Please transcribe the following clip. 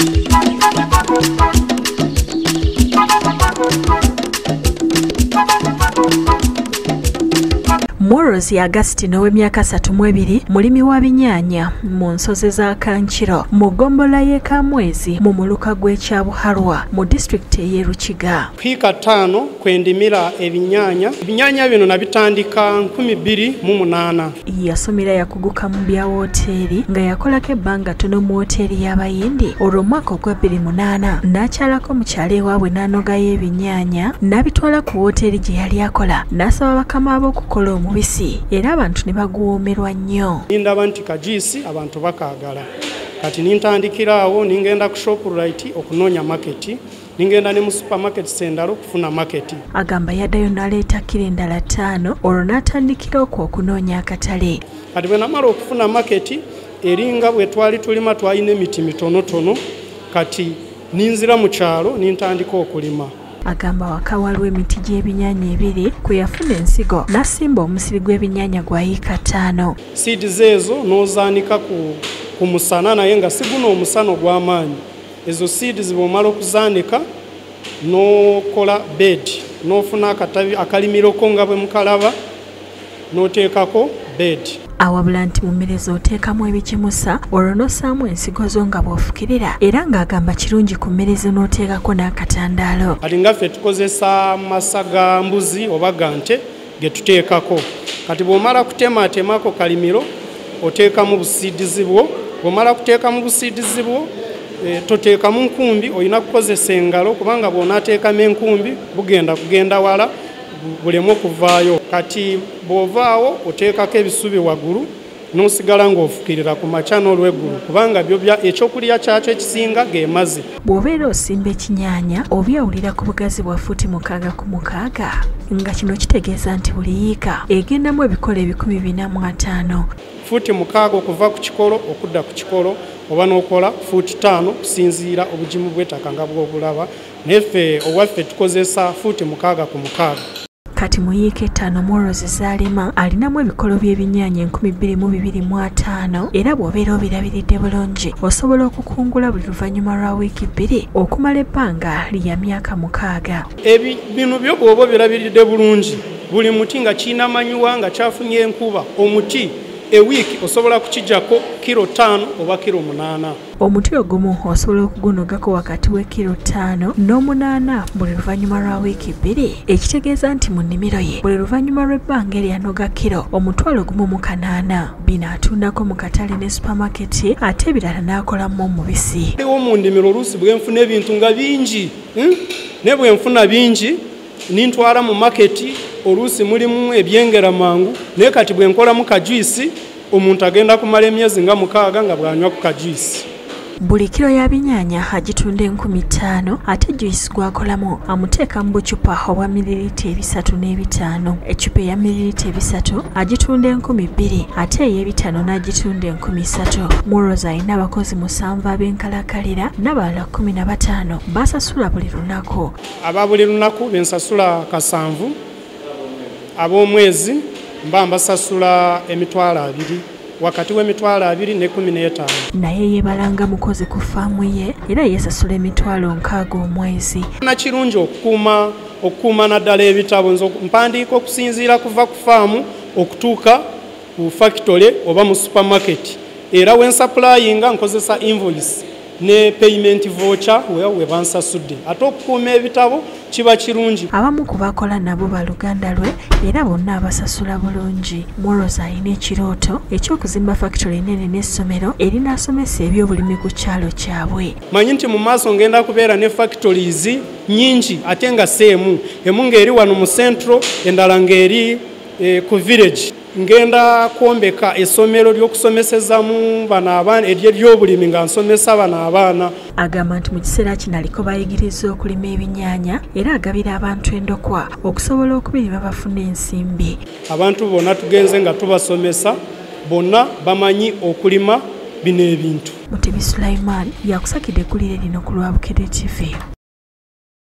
Morals ya Agustino w'emyaka 32 mulimi wa binyaanya mu nsozi za Kankiro mu gombola y'e Kamwezi mu muluka gw'Ekyabuhalwa mu district y'e Rukiga. Kwika 5 kwendimira ebinyaanya bino nabitandika 2008. Yasomera yakuguka mu bya woteeri nga yakolako ebbanga ttono mu woteeri y'Abayindi olwo mwaka gwa 2008 n'akyalako mu kyalo ewaabwe n'anogayo ebinyaanya n'abitwala ku woteeri gye yali akola n'asaba bakama ab'okukola omubisi era abantu ne baguwoomerwa nnyo. Ndaba nti kajuisi abantu bakaagala kati nintandikira awo ningenda ku Shoprite okunoonya market ningenda ne mu supermarket sendalo kufuna market. Agamba yaddayo n'aleeta kilo endala 5 olwo n'atandikira okunoonya akatale. Kati bwe namala okufuna market eringa bwe twali tulima twalina emiti mitonotono kati ninzira mu kyalo nintandika okulima. Agamba waka waliwo emiti gy'ebinyaanya 2 kwe yafuna ensigo n'asimba omusiri gw'ebinyaanya gwa yiika 5. Seeds ezo n'ozaanika ku musana naye nga si guno omusana ogw'amaanyi. Ezo seeds bw'omala okuzaanika n'okola bed n'ofuna akatabi akalimiroko nga bwe mukalaba n'oteekako bed. Awabula nti mu mmere z'oteekamu ebikimusa olwo n'ossaamu ensigo zo nga bw'ofukirira era ng'agamba kirungi ku mmere zo n'oteekako n'akatandaalo. Kati nga ffe tukozesa masa ga mbuzi oba ga nte ge tuteekako. Kati bw'omala kutemaatemako kalimiro oteekamu busiidizi bwo. Bw'omala kuteekamu busiidizi bwo toteekamu nkumbi olina kukozesa engalo kubanga bw'onaateekamu enkumbi kugenda wala bulemu okuvaayo. Kati bw'ovaawo oteekako ebisubi waggulu n'osigala ng'ofukirira ku makya n'olweggulu kubanga ekyokulya kyakyo ekisinga ge mazzi. Bw'obeera osimba ekinyaanya oba owulira ku bugazi bwa fuuti 6 ku 6 nga kino kitegeeza nti buli yiika egendamu ebikola 405. Fuuti 6 okuva ku kikolo okudda ku kikolo oba n'okola fuuti 5 kusinziira obugimu bw'ettaka nga bw'obulaba naye ffe owaffe tukozesa fuuti 6 ku 6. Kati mu yiika 5 Morals z'alima alinamu ebikolo by'ebinyaanya 2205 era bw'obeera obirabiridde bulungi osobola okukungula buli luvannyuma lwa wiiki 2 okumala ebbanga lya myaka 6. Bino byo bw'oba obirabiridde bulungi buli muti nga kirina manyuwa nga kyafunye enkuba omuti ewiiki osobola kukijjako kilo 5 oba kilo 8. Omuti ogumu osobola okugunogako wakati we kilo 5 n'8 buli luvannyuma lwa wiiki 2 ekitegeeza nti mu nnimiro ye buli luvannyuma lw'ebbanga eryanoga kilo omutwalo gumu mu 8 bino atundako mu katale ne supermarket ate ebirala n'akolamu omubisi. Ewo mu nnimiro oluusi bwe nfuna ebintu nga bingi ne bwe nfuna bingi nintwala mu maketi oluusi mulimu ebyengera mangu naye kati bwe nkolamu kajuisi omuntu agenda kumala emyezi nga 6 nga bw'anywa ku kajuisi. Buli kilo ya binyaanya agitunda 5,000 ate juice gwakolamu amuteeka mu bucupa obwa mililita 305. Ecupa ya mililita 3 agitunda 2,000 ate ey'ebitano n'agitunda 3,000. Morals alina abakozi 7 ab'enkalakalira n'abalala 15 basasula buli lunaku. Aba buli lunaku bensasula 7 ab'omwezi mba mbasasula emitwalo 2 wakati w'emitwalo 2 ne 15. Naye yebalanga mukozi ku faamu ye era yesasula emitwalo 6 omwezi. Nakirungi okukuuma naddala ebitabo mpandiika okusinziira kuva ku faamu okutuuka ku factory oba mu supermarket era wensupplyinga nkozesa invoice ne payment voucher we bansasudde ate okukuuma ebitabo kiba kirungi. Abamu ku bakola nabo baluganda lwe era bonna abasasula bulungi. Morals alina ekirooto eky'okuzimba factory ennene n'essomero erinaasomesa ebyobulimi ku kyalo kyabwe. Manyi nti mu maaso ngenda kubeera ne factories nyingi ate nga seemu emu ng'eri wano mu central endala ng'eri ku village. Ngenda kwombeka essomero ly'okusomesezamu bana abaana ery'ebyobulimi nga nsomesa bana abaana. Agamba nti mu kiseera kino aliko bayigiriza okulima ebinyaanya era agabira abantu endokwa okusobola okubirima bafuna ensimbi. Abantu bonna tugenze nga tubasomesa bonna bamanyi okulima bino ebintu. Mutebi Sulaiman yakusakidde eggulire lino ku Lwabukere TV.